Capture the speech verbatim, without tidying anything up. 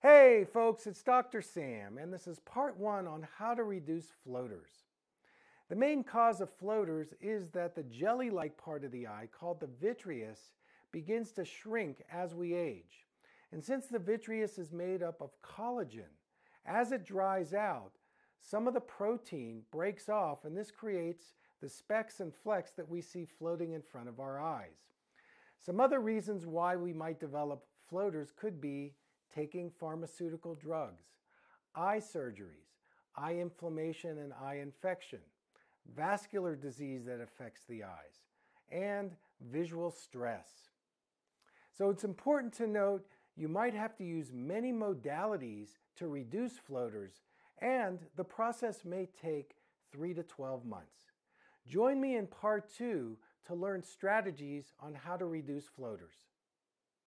Hey folks, it's Doctor Sam, and this is part one on how to reduce floaters. The main cause of floaters is that the jelly-like part of the eye, called the vitreous, begins to shrink as we age. And since the vitreous is made up of collagen, as it dries out, some of the protein breaks off, and this creates the specks and flecks that we see floating in front of our eyes. Some other reasons why we might develop floaters could be taking pharmaceutical drugs, eye surgeries, eye inflammation and eye infection, vascular disease that affects the eyes, and visual stress. So it's important to note you might have to use many modalities to reduce floaters, and the process may take three to twelve months. Join me in part two to learn strategies on how to reduce floaters.